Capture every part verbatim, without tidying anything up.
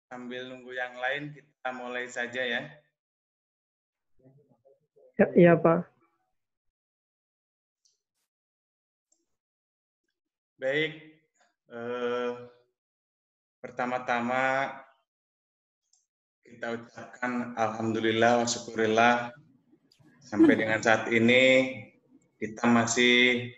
Sambil nunggu yang lain, kita mulai saja ya. Ya, iya, Pak. Baik, eh, pertama-tama kita ucapkan Alhamdulillah wa syukurillah sampai dengan saat ini kita masih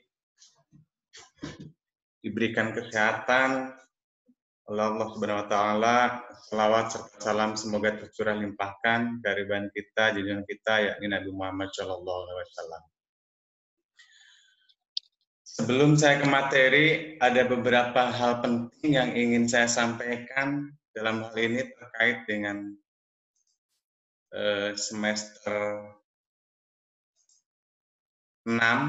diberikan kesehatan oleh Allah Subhanahu wa taala. Selawat serta salam semoga tercurah limpahkan dari bahan kita, junjungan kita yakni Nabi Muhammad shallallahu alaihi wasallam. Sebelum saya ke materi, ada beberapa hal penting yang ingin saya sampaikan dalam hal ini terkait dengan eh, semester enam.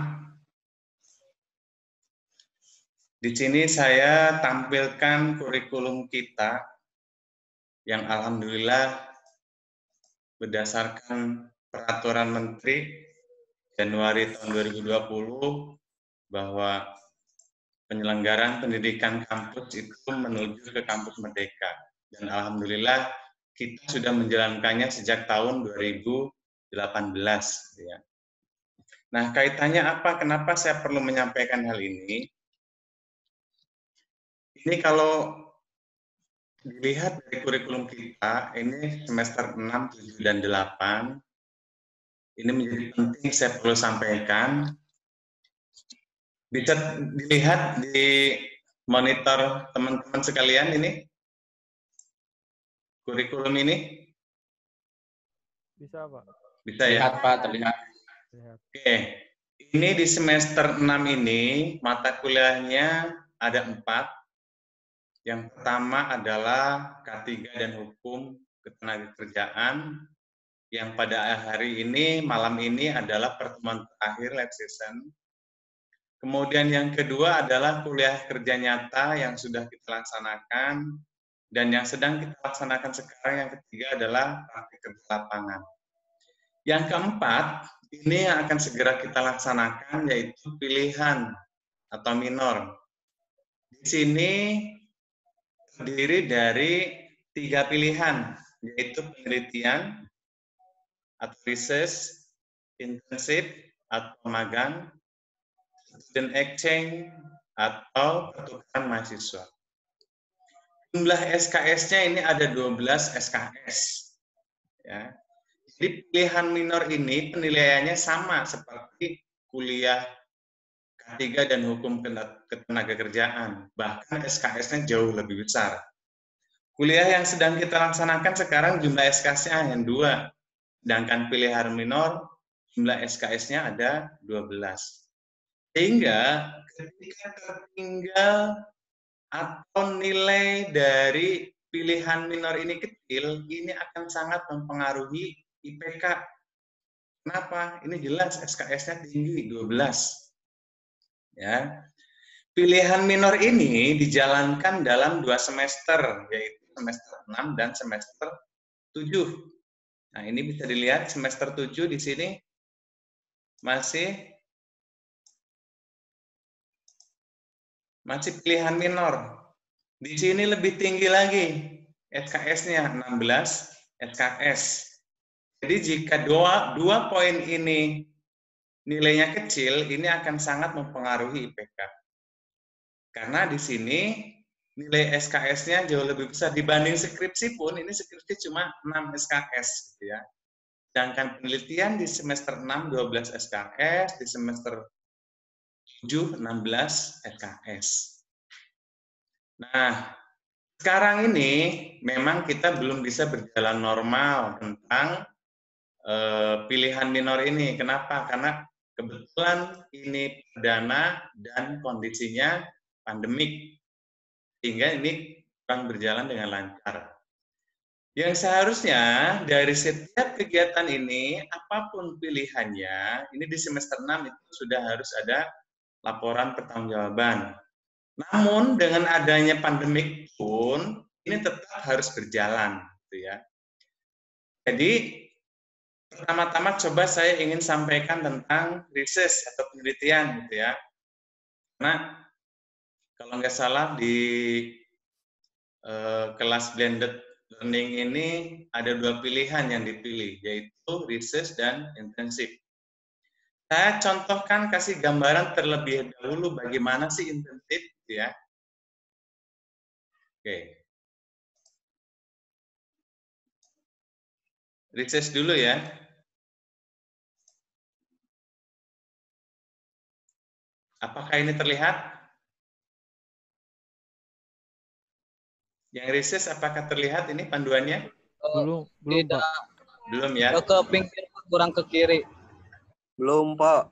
Di sini saya tampilkan kurikulum kita yang alhamdulillah berdasarkan peraturan Menteri Januari tahun dua ribu dua puluh bahwa penyelenggaraan pendidikan kampus itu menuju ke kampus Merdeka. Dan alhamdulillah kita sudah menjalankannya sejak tahun dua ribu delapan belas. Ya. Nah, kaitannya apa? Kenapa saya perlu menyampaikan hal ini? Ini kalau dilihat dari kurikulum kita, ini semester enam, tujuh, dan delapan, ini menjadi penting saya perlu sampaikan. Bisa dilihat di monitor teman-teman sekalian ini, kurikulum ini? Bisa, Pak. Bisa ya? Terlihat, Pak, terlihat. Oke, ini di semester enam ini, mata kuliahnya ada empat. Yang pertama adalah K tiga dan Hukum Ketenagakerjaan, yang pada hari ini, malam ini adalah pertemuan terakhir live session. Kemudian yang kedua adalah kuliah kerja nyata yang sudah kita laksanakan, dan yang sedang kita laksanakan sekarang yang ketiga adalah praktik kerja lapangan. Yang keempat, ini yang akan segera kita laksanakan yaitu pilihan atau minor. Di sini terdiri dari tiga pilihan, yaitu penelitian atau research, internship atau magang, student exchange atau pertukaran mahasiswa. Jumlah S K S-nya ini ada dua belas S K S. Ya. Jadi pilihan minor ini penilaiannya sama seperti kuliah K tiga dan Hukum Ketenagakerjaan. Bahkan S K S-nya jauh lebih besar. Kuliah yang sedang kita laksanakan sekarang jumlah S K S-nya hanya dua. Sedangkan pilihan minor jumlah S K S-nya ada dua belas. Sehingga ketika tertinggal atau nilai dari pilihan minor ini kecil, ini akan sangat mempengaruhi I P K. Kenapa? Ini jelas S K S-nya tinggi, dua belas. Ya. Pilihan minor ini dijalankan dalam dua semester, yaitu semester enam dan semester tujuh. Nah, ini bisa dilihat semester tujuh di sini masih masih pilihan minor. Di sini lebih tinggi lagi S K S-nya enam belas S K S. Jadi jika dua, dua poin ini nilainya kecil, ini akan sangat mempengaruhi I P K. Karena di sini nilai S K S-nya jauh lebih besar dibanding skripsi pun, ini skripsi cuma enam S K S gitu ya. Sedangkan penelitian di semester enam dua belas S K S, di semester tujuh enam belas S K S. Nah, sekarang ini memang kita belum bisa berjalan normal tentang eh, pilihan minor ini. Kenapa? Karena kebetulan ini perdana dan kondisinya pandemik. Sehingga ini kurang berjalan dengan lancar. Yang seharusnya dari setiap kegiatan ini, apapun pilihannya, ini di semester enam itu sudah harus ada laporan pertanggungjawaban. Namun dengan adanya pandemik pun ini tetap harus berjalan, gitu ya. Jadi pertama-tama coba saya ingin sampaikan tentang research atau penelitian, gitu ya. Karena kalau nggak salah di eh, kelas blended learning ini ada dua pilihan yang dipilih, yaitu research dan intensif. Saya contohkan, kasih gambaran terlebih dahulu bagaimana sih intensif, ya. Oke. Research dulu ya. Apakah ini terlihat? Yang research apakah terlihat ini panduannya? Belum, belum Tidak. Pak. Belum ya? Ke pinggir, kurang ke kiri. Belum, Pak.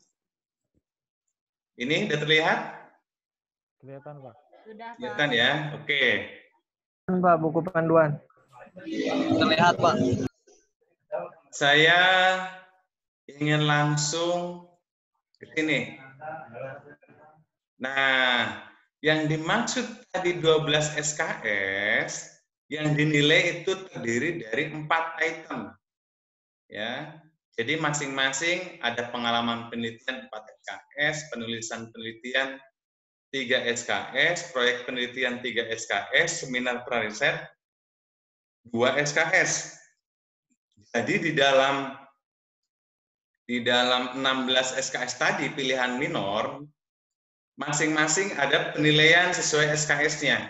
Ini sudah terlihat? Kelihatan Pak. Sudah, Pak. Kelihatan ya? Oke. Pak, buku panduan. Terlihat, Pak. Saya ingin langsung ke sini. Nah, yang dimaksud tadi dua belas S K S yang dinilai itu terdiri dari empat item. Ya. Jadi masing-masing ada pengalaman penelitian empat S K S, penulisan penelitian tiga S K S, proyek penelitian tiga S K S, seminar prariset dua S K S. Jadi di dalam di dalam enam belas S K S tadi pilihan minor, masing-masing ada penilaian sesuai S K S-nya.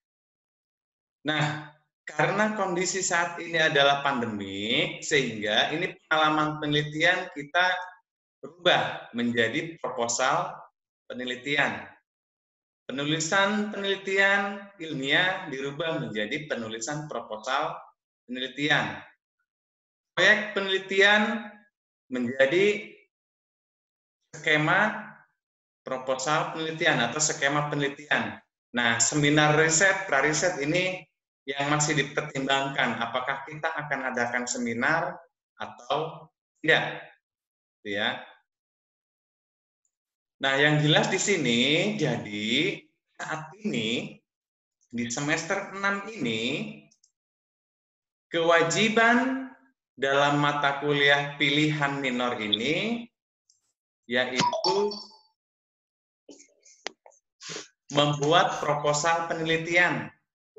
Nah, karena kondisi saat ini adalah pandemi, sehingga ini pengalaman penelitian kita berubah menjadi proposal penelitian. Penulisan penelitian ilmiah dirubah menjadi penulisan proposal penelitian. Proyek penelitian menjadi skema proposal penelitian atau skema penelitian. Nah, seminar riset, prariset ini yang masih dipertimbangkan, apakah kita akan adakan seminar atau tidak, ya. Nah, yang jelas di sini, jadi saat ini di semester enam ini kewajiban dalam mata kuliah pilihan minor ini yaitu membuat proposal penelitian.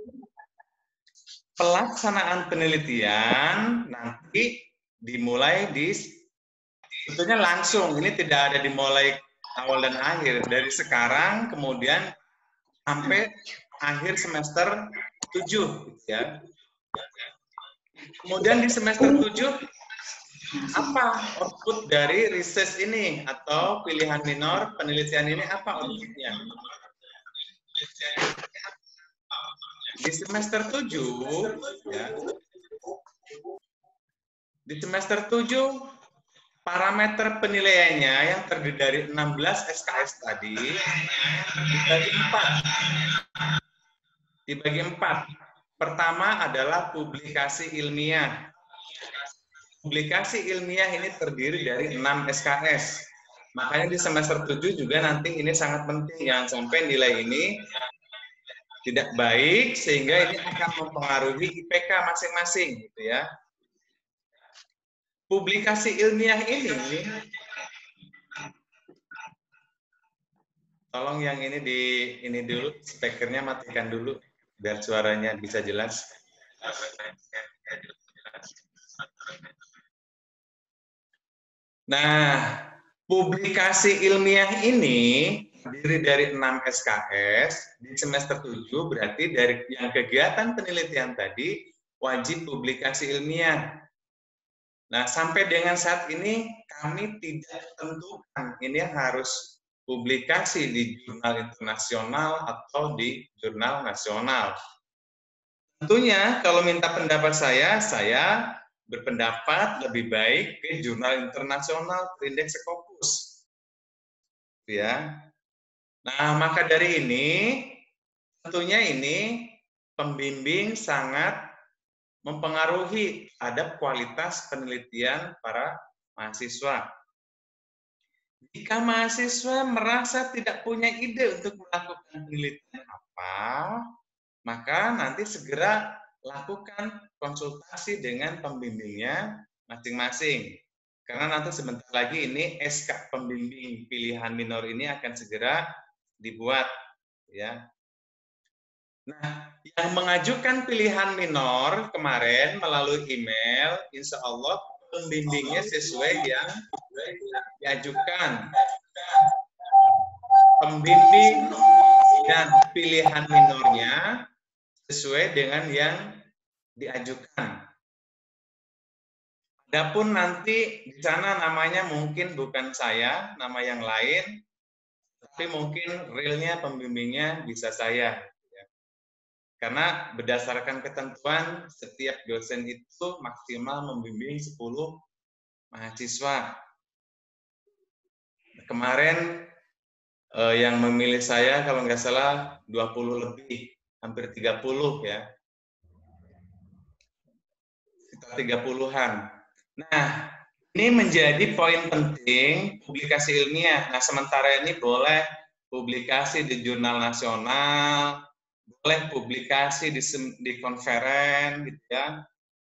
Pelaksanaan penelitian nanti dimulai di tentunya langsung, ini tidak ada dimulai awal dan akhir, dari sekarang kemudian sampai akhir semester tujuh, ya. Kemudian di semester tujuh apa output dari research ini atau pilihan minor penelitian ini, apa outputnya? Di semester tujuh, ya, di semester tujuh, parameter penilaiannya yang terdiri dari enam belas S K S tadi dibagi empat. Dibagi empat. Pertama adalah publikasi ilmiah. Publikasi ilmiah ini terdiri dari enam S K S. Makanya di semester tujuh juga nanti ini sangat penting, jangan sampai nilai ini tidak baik sehingga ini akan mempengaruhi I P K masing-masing, gitu ya. Publikasi ilmiah ini, tolong yang ini di ini dulu, speakernya matikan dulu biar suaranya bisa jelas. Nah, publikasi ilmiah ini terdiri dari enam S K S di semester tujuh, berarti dari yang kegiatan penelitian tadi wajib publikasi ilmiah. Nah, sampai dengan saat ini kami tidak tentukan ini harus publikasi di jurnal internasional atau di jurnal nasional. Tentunya kalau minta pendapat saya, saya berpendapat lebih baik ke jurnal internasional Indeks Scopus. Ya. Nah, maka dari ini tentunya ini pembimbing sangat mempengaruhi terhadap kualitas penelitian para mahasiswa. Jika mahasiswa merasa tidak punya ide untuk melakukan penelitian apa, maka nanti segera lakukan konsultasi dengan pembimbingnya masing-masing. Karena nanti sebentar lagi ini S K pembimbing pilihan minor ini akan segera dibuat, ya. Nah, yang mengajukan pilihan minor kemarin melalui email, insya Allah pembimbingnya sesuai yang diajukan. Pembimbing dan pilihan minornya sesuai dengan yang diajukan. Adapun nanti di sana namanya mungkin bukan saya, nama yang lain, tapi mungkin realnya pembimbingnya bisa saya. Karena berdasarkan ketentuan, setiap dosen itu maksimal membimbing sepuluh mahasiswa. Kemarin eh, yang memilih saya kalau nggak salah dua puluh lebih, hampir tiga puluh ya. Sekitar tiga puluhan. Nah, ini menjadi poin penting publikasi ilmiah. Nah, sementara ini boleh publikasi di jurnal nasional, boleh publikasi di, di konferen, gitu ya,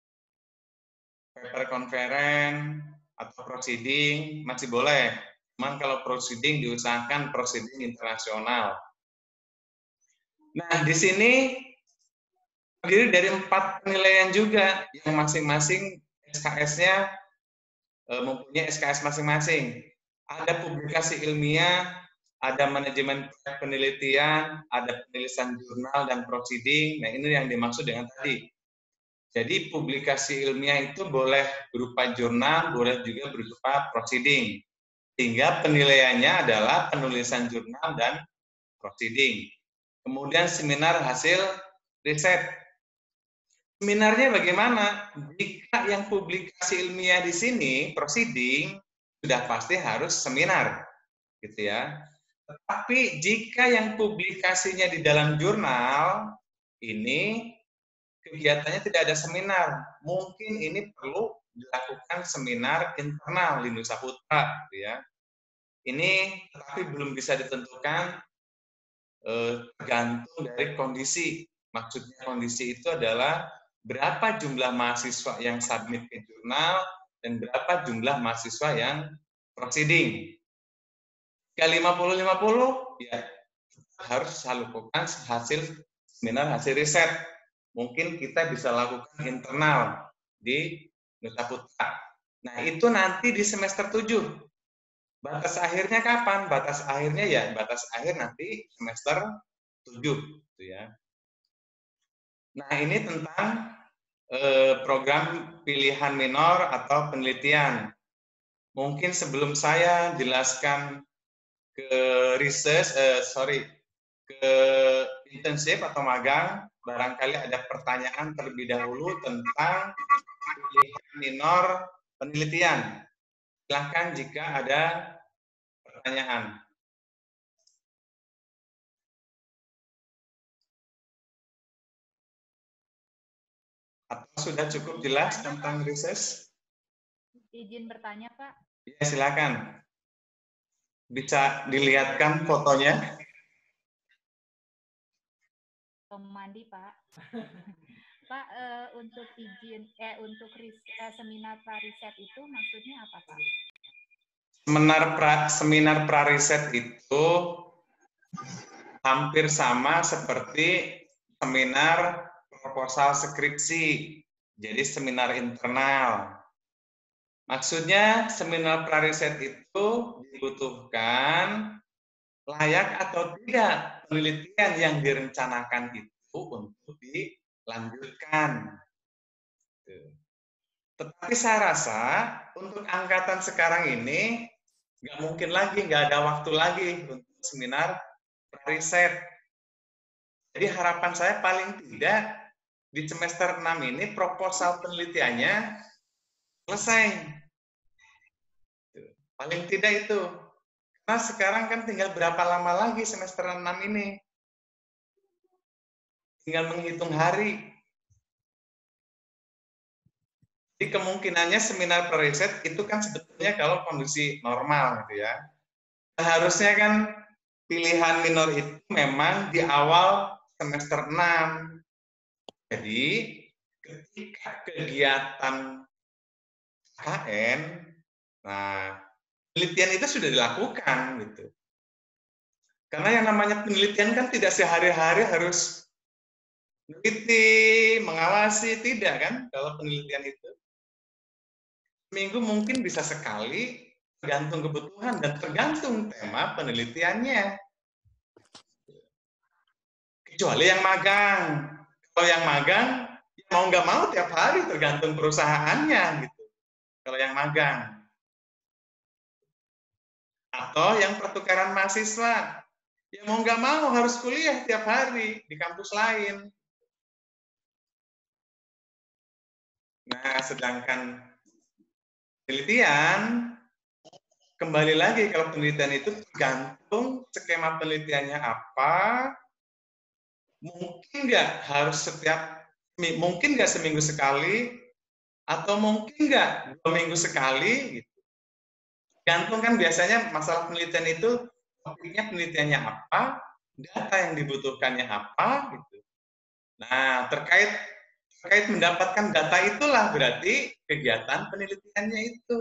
paper konferen atau proceeding masih boleh. Cuman kalau proceeding diusahakan proceeding internasional. Nah, di sini terdiri dari empat penilaian juga yang masing-masing S K S-nya mempunyai S K S masing-masing. Ada publikasi ilmiah, ada manajemen penelitian, ada penulisan jurnal dan proceeding. Nah, ini yang dimaksud dengan tadi. Jadi publikasi ilmiah itu boleh berupa jurnal, boleh juga berupa proceeding. Sehingga penilaiannya adalah penulisan jurnal dan proceeding. Kemudian seminar hasil riset. Seminarnya bagaimana? Jika yang publikasi ilmiah di sini, proceeding, sudah pasti harus seminar, gitu ya. Tetapi jika yang publikasinya di dalam jurnal, ini kegiatannya tidak ada seminar. Mungkin ini perlu dilakukan seminar internal di Nusa Putra, gitu ya. Ini tapi belum bisa ditentukan, eh, tergantung dari kondisi. Maksudnya kondisi itu adalah berapa jumlah mahasiswa yang submit ke jurnal dan berapa jumlah mahasiswa yang proceeding. Jika lima puluh lima puluh, ya harus lakukan hasil seminar hasil riset. Mungkin kita bisa lakukan internal di Nusa Putra. Nah, itu nanti di semester tujuh. Batas akhirnya kapan? Batas akhirnya ya, batas akhir nanti semester tujuh. Gitu ya. Nah, ini tentang eh, program pilihan minor atau penelitian. Mungkin sebelum saya jelaskan ke research, eh, sorry, ke intensif atau magang, barangkali ada pertanyaan terlebih dahulu tentang pilihan minor penelitian. Silahkan jika ada pertanyaan. Atau sudah cukup jelas tentang research? Izin bertanya, Pak. Ya, silakan. Bisa dilihatkan fotonya? Mandi, Pak. Pak, eh, untuk izin eh untuk ris, eh, seminar pra-riset itu maksudnya apa, Pak? Seminar pra seminar pra-riset itu hampir sama seperti seminar proposal skripsi. Jadi seminar internal. Maksudnya seminar pra-riset itu dibutuhkan layak atau tidak penelitian yang direncanakan itu untuk dilanjutkan. Tetapi saya rasa untuk angkatan sekarang ini nggak mungkin lagi, nggak ada waktu lagi untuk seminar pra-riset. Jadi harapan saya paling tidak di semester enam ini proposal penelitiannya selesai. Paling tidak itu. Karena sekarang kan tinggal berapa lama lagi semester enam ini. Tinggal menghitung hari. Jadi kemungkinannya seminar pra-riset itu kan sebetulnya kalau kondisi normal gitu ya. Harusnya kan pilihan minor itu memang di awal semester enam. Jadi ketika kegiatan K K N, nah penelitian itu sudah dilakukan gitu. Karena yang namanya penelitian kan tidak sehari-hari harus Meneliti, mengawasi, tidak kan kalau penelitian itu. Seminggu mungkin bisa sekali, tergantung kebutuhan dan tergantung tema penelitiannya. Kecuali yang magang. Kalau yang magang, mau nggak mau tiap hari tergantung perusahaannya gitu. Kalau yang magang. Atau yang pertukaran mahasiswa. Ya mau nggak mau harus kuliah tiap hari di kampus lain. Nah, sedangkan penelitian, kembali lagi kalau penelitian itu tergantung skema penelitiannya apa, mungkin nggak harus setiap, mungkin nggak seminggu sekali, atau mungkin nggak dua minggu sekali, gitu. Gantung kan biasanya masalah penelitian itu, topiknya penelitiannya apa, data yang dibutuhkannya apa, gitu. Nah, terkait terkait mendapatkan data itulah berarti kegiatan penelitiannya itu.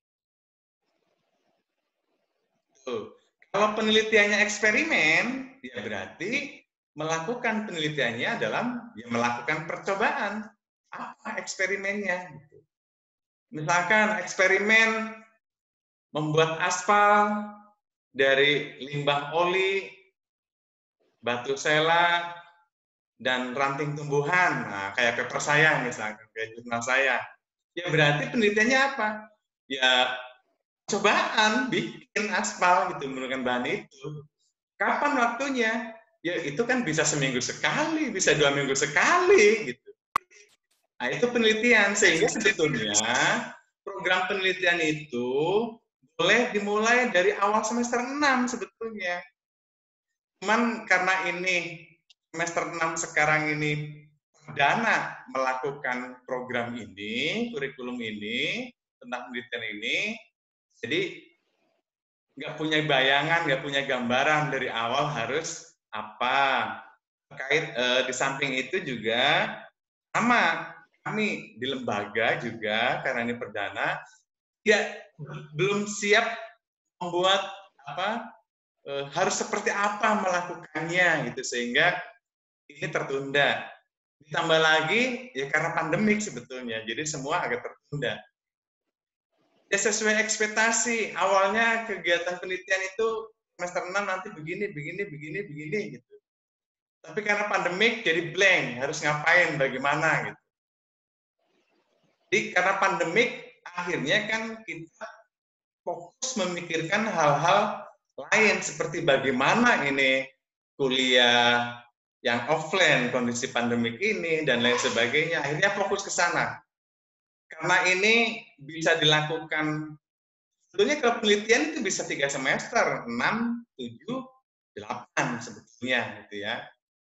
Tuh. Kalau penelitiannya eksperimen, ya berarti melakukan penelitiannya dalam ya melakukan percobaan. Apa eksperimennya? Misalkan eksperimen membuat aspal dari limbah oli, batu sela, dan ranting tumbuhan, nah, kayak paper saya misalkan, kayak jurnal saya. Ya berarti penelitiannya apa? Ya cobaan bikin aspal gitu menggunakan bahan itu. Kapan waktunya? Ya itu kan bisa seminggu sekali, bisa dua minggu sekali gitu. Nah itu penelitian, sehingga sebetulnya program penelitian itu boleh dimulai dari awal semester enam sebetulnya. Cuman karena ini semester enam sekarang ini perdana melakukan program ini, kurikulum ini, tentang penelitian ini, jadi nggak punya bayangan, nggak punya gambaran dari awal harus apa. Terkait eh, di samping itu juga sama kami di lembaga juga karena ini perdana, ya belum siap membuat apa eh, harus seperti apa melakukannya gitu sehingga ini tertunda. Ditambah lagi ya karena pandemik sebetulnya, jadi semua agak tertunda. Ya sesuai ekspektasi, awalnya kegiatan penelitian itu semester enam nanti begini, begini, begini, begini gitu. Tapi karena pandemik jadi blank, harus ngapain, bagaimana gitu. Jadi karena pandemik akhirnya kan kita fokus memikirkan hal-hal lain seperti bagaimana ini kuliah yang offline kondisi pandemik ini dan lain sebagainya, akhirnya fokus ke sana. Karena ini bisa dilakukan, sebetulnya kalau penelitian itu bisa tiga semester, enam, tujuh, delapan sebetulnya gitu ya.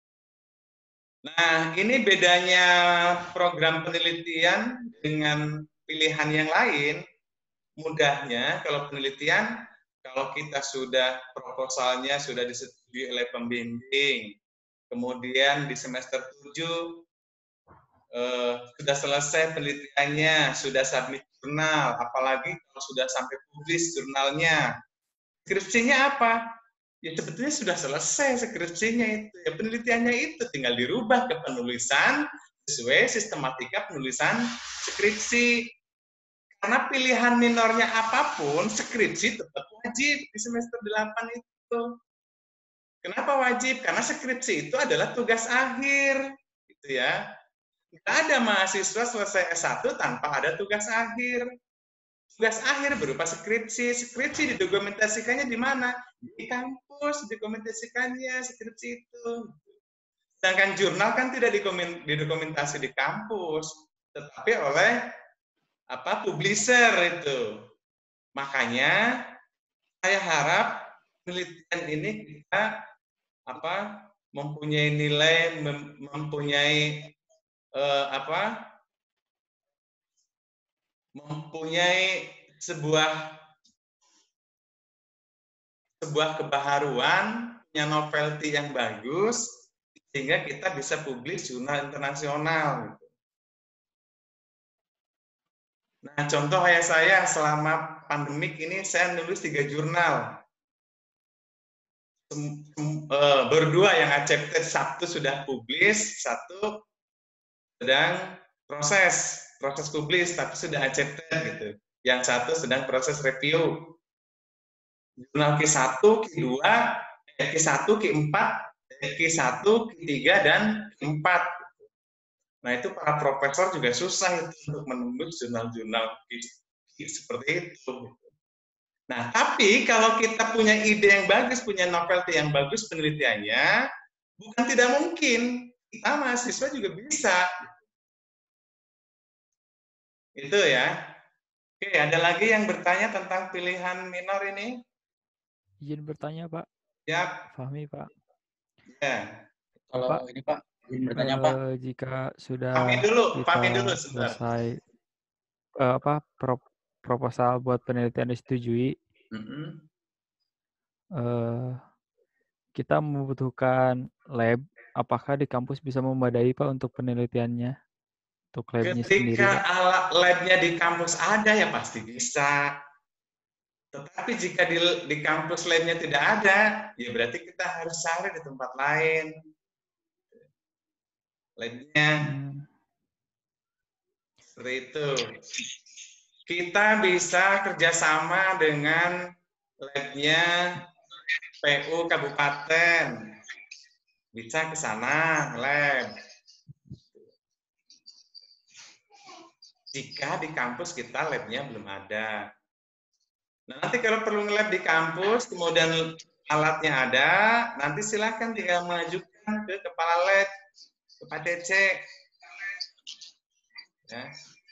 Nah, ini bedanya program penelitian dengan pilihan yang lain. Mudahnya kalau penelitian, kalau kita sudah proposalnya sudah disetujui oleh pembimbing, kemudian di semester tujuh eh, sudah selesai penelitiannya, sudah submit jurnal, apalagi kalau sudah sampai publish jurnalnya. Skripsinya apa? Ya sebetulnya sudah selesai skripsinya itu. Ya penelitiannya itu tinggal dirubah ke penulisan sesuai sistematika penulisan skripsi. Karena pilihan minornya apapun, skripsi tetap wajib di semester delapan itu. Kenapa wajib? Karena skripsi itu adalah tugas akhir, gitu ya. Nggak ada mahasiswa selesai S satu tanpa ada tugas akhir. Tugas akhir berupa skripsi. Skripsi didokumentasikannya di mana? Di kampus didokumentasikannya skripsi itu. Sedangkan jurnal kan tidak didokumentasi di kampus, tetapi oleh apa publisher itu. Makanya saya harap penelitian ini kita apa mempunyai nilai, mem, mempunyai eh, apa mempunyai sebuah sebuah kebaharuan, punya novelty yang bagus, sehingga kita bisa publish jurnal internasional. Nah, contoh kayak saya selama pandemik ini saya nulis tiga jurnal. sem- sem- eh, berdua yang accepted, satu sudah publish, satu sedang proses proses publish tapi sudah accepted gitu. Yang satu sedang proses review. Jurnal Q satu, Q dua, Q satu, Q empat, Q satu, Q tiga, dan Q empat. Nah, itu para profesor juga susah itu untuk menembus jurnal-jurnal seperti itu. Nah, tapi kalau kita punya ide yang bagus, punya novelty yang bagus penelitiannya, bukan tidak mungkin. Kita mahasiswa juga bisa. Itu ya. Oke, ada lagi yang bertanya tentang pilihan minor ini? Izin bertanya, Pak. Ya. Fahmi, Pak. Ya. Kalau Pak, ini Pak, izin bertanya Pak. eh, jika sudah Pahami dulu, kita pahami dulu sebentar. selesai eh, apa pro- proposal buat penelitian disetujui, Mm-mm. eh, kita membutuhkan lab. Apakah di kampus bisa memadai, Pak, untuk penelitiannya? Untuk labnya sendiri, Ketika Pak? alat labnya di kampus ada ya pasti bisa. Tetapi jika di, di kampus labnya tidak ada, ya berarti kita harus cari di tempat lain labnya. Hmm. Seperti itu. Kita bisa kerjasama dengan labnya P U Kabupaten. Bisa ke sana lab. Jika di kampus kita labnya belum ada. Nah, nanti kalau perlu nge-lab di kampus, kemudian alatnya ada, nanti silakan tinggal mengajukan ke kepala lab, ke Pak D C. Ya.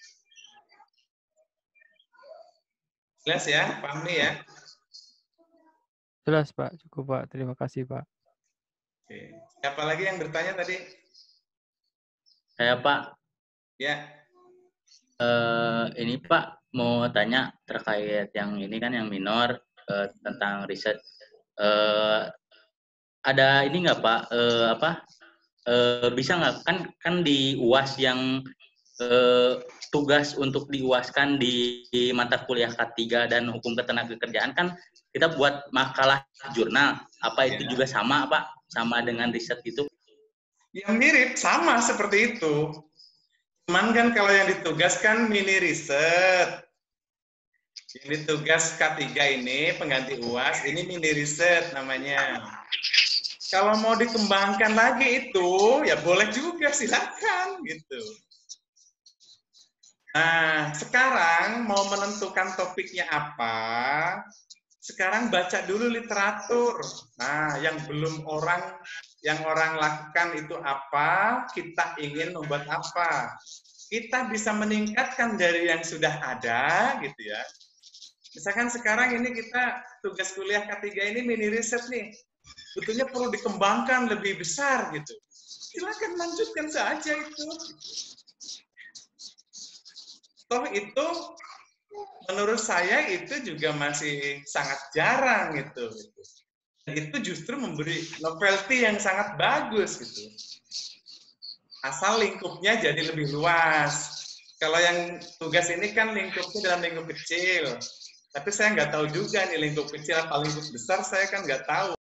Jelas ya, pahami ya? Jelas, Pak. Cukup, Pak. Terima kasih, Pak. Oke. Siapa lagi yang bertanya tadi? Saya Pak, Ya. eh, ini Pak mau tanya terkait yang ini kan yang minor eh, tentang riset. Eh, ada ini nggak Pak? Eh, apa? Eh, bisa nggak kan kan di U A S yang eh, tugas untuk diuaskan di, di mata kuliah K tiga dan hukum ketenagakerjaan kan kita buat makalah jurnal. Apa itu Ya. juga sama Pak? Sama dengan riset itu? Yang mirip, sama seperti itu. Cuman kan kalau yang ditugaskan mini riset. Yang ditugas K tiga ini, pengganti U A S, ini mini riset namanya. Kalau mau dikembangkan lagi itu, ya boleh juga, silakan gitu. Nah, sekarang mau menentukan topiknya apa, sekarang baca dulu literatur. Nah, yang belum orang, yang orang lakukan itu apa, kita ingin membuat apa. Kita bisa meningkatkan dari yang sudah ada, gitu ya. Misalkan sekarang ini kita tugas kuliah K tiga ini mini riset nih, sebetulnya perlu dikembangkan lebih besar gitu. Silakan lanjutkan saja itu. Toh itu menurut saya itu juga masih sangat jarang gitu. Dan itu justru memberi novelty yang sangat bagus gitu. Asal lingkupnya jadi lebih luas. Kalau yang tugas ini kan lingkupnya dalam lingkup kecil. Tapi saya nggak tahu juga nih lingkup kecil apa lingkup besar, saya kan nggak tahu.